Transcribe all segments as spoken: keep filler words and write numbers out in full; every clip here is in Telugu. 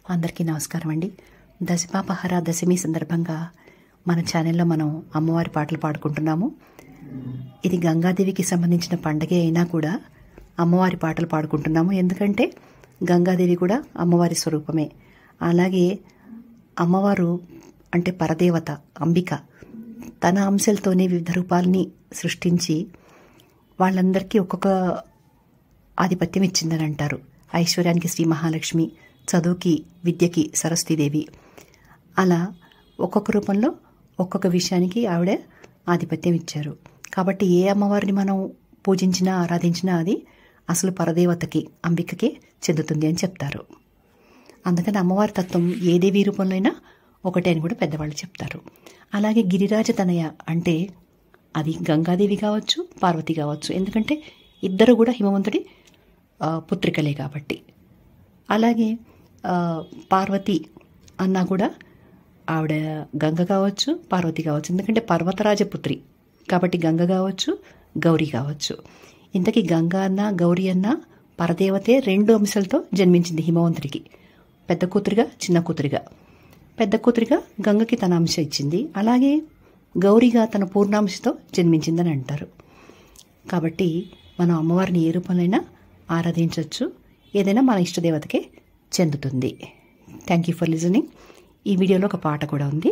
అందరికీ నమస్కారం అండి. దశపాపహార దశమి సందర్భంగా మన ఛానల్లో మనం అమ్మవారి పాటలు పాడుకుంటున్నాము. ఇది గంగాదేవికి సంబంధించిన పండగే అయినా కూడా అమ్మవారి పాటలు పాడుకుంటున్నాము. ఎందుకంటే గంగాదేవి కూడా అమ్మవారి స్వరూపమే. అలాగే అమ్మవారు అంటే పరదేవత అంబిక తన అంశాలతోనే వివిధ రూపాలని సృష్టించి వాళ్ళందరికీ ఒక్కొక్క ఆధిపత్యం ఇచ్చిందని అంటారు. ఐశ్వర్యానికి శ్రీ మహాలక్ష్మి, చదువుకి విద్యకి సరస్వతీదేవి, అలా ఒక్కొక్క రూపంలో ఒక్కొక్క విషయానికి ఆవిడ ఆధిపత్యం ఇచ్చారు. కాబట్టి ఏ అమ్మవారిని మనం పూజించినా ఆరాధించినా అది అసలు పరదేవతకి అంబికకే చెందుతుంది అని చెప్తారు. అందుకని అమ్మవారి తత్వం ఏ దేవి రూపంలో అయినా ఒకటే అని కూడా పెద్దవాళ్ళు చెప్తారు. అలాగే గిరిరాజ తనయ అంటే అది గంగాదేవి కావచ్చు, పార్వతి కావచ్చు. ఎందుకంటే ఇద్దరు కూడా హిమవంతుడి పుత్రికలే కాబట్టి. అలాగే పార్వతి అన్నా కూడా ఆవిడ గంగ కావచ్చు, పార్వతి కావచ్చు. ఎందుకంటే పర్వతరాజపుత్రి కాబట్టి గంగ కావచ్చు, గౌరీ కావచ్చు. ఇంతకీ గంగ అన్న గౌరీ అన్న పరదేవతే రెండు అంశాలతో జన్మించింది హిమవంతుడికి, పెద్ద కూతురిగా చిన్న కూతురిగా. పెద్ద కూతురిగా గంగకి తన అంశ ఇచ్చింది, అలాగే గౌరీగా తన పూర్ణాంశతో జన్మించిందని అంటారు. కాబట్టి మనం అమ్మవారిని ఏ రూపంలో ఆరాధించవచ్చు, ఏదైనా మన ఇష్టదేవతకే చెందుతుంది. Thank you for listening. ఈ వీడియోలో ఒక పాట కూడా ఉంది.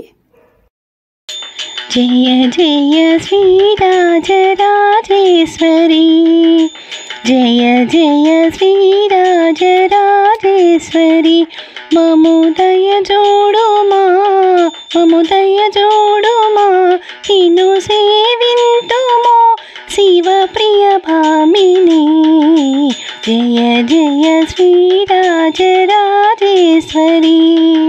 జయ జయ శ్రీరాజరాజేశ్వరి, జయ జయ శ్రీరాజరాజేశ్వరి, మముదయ జోడుమా మముదయ జోడుమా నిన్ను సేవింతుమో శివ ప్రియ భామిని. జయ జయ శ్రీరాజరాజేశ్వరి,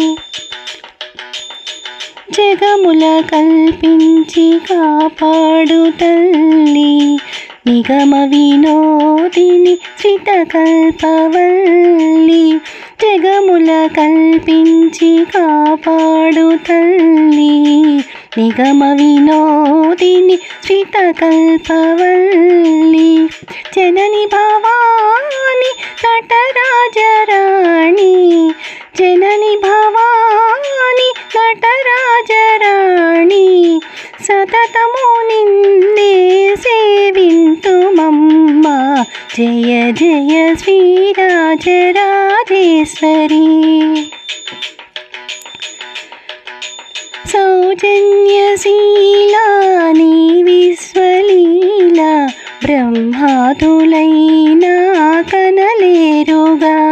జగముల కల్పించి కాపాడు తల్లి, నిగమ వినోదిని శ్రిత కల్పవల్లి. జగముల కల్పించి కాపాడు తల్లి, నిగమ వినోదిని శ్రిత కల్పవల్లి. జనని భవాని నటరాజరాణి, జనని భవాని నటరాజరాణి, సతతము నిన్నే సేవింతుమమ్మ. జయ జయ శ్రీరాజరాజేశ్వరి, సౌజన్యశీలాని విశ్వలీల బ్రహ్మాదులైనా కనలేరుగా.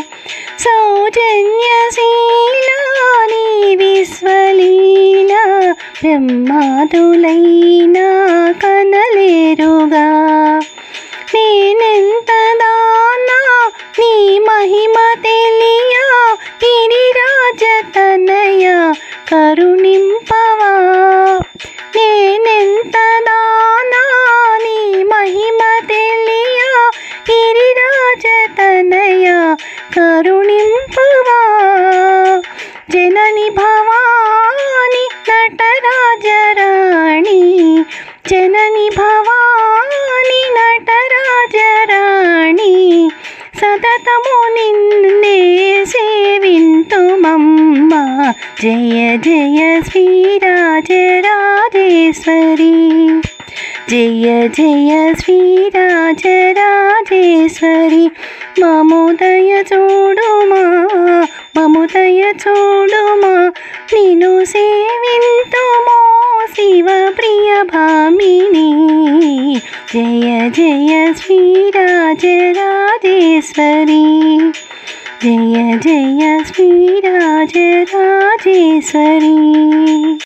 సౌజన్యశీలాని విశ్వలీల బ్రహ్మాదులైనా కనలేరుగా. నేనెంత దానా నీ మహిమ తెలియా, గిరిరాజ తనయ కరుణింపవా. నేనెంత దానా నీ మహిమ తెలియా, గిరిరాజ తనయ కరుణింపవా. జనని భవాని నటరాజరాణి, జనని భవాని నటరాజరాణి, సతతము నిన్నే సేవింతుమమ్మ. జయ జయ శ్రీరాజరాజేశ్వరి, జయ జయ శ్రీరాజరాజేశ్వరి, మముదయ చూడుమా మముదయ చూడుమా నిన్ను సేవింతుమో శివ ప్రియ భామిని. జయ జయ శ్రీరాజరాజేశ్వరి, జయ జయ శ్రీరాజరాజేశ్వరి.